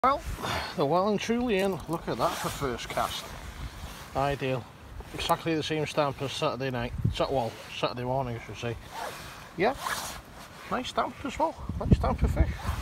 Well, they're well and truly in. Look at that for first cast. Ideal. Exactly the same stamp as Saturday night. Well, Saturday morning I should say. Yeah, nice stamp as well. Nice stamp for fish.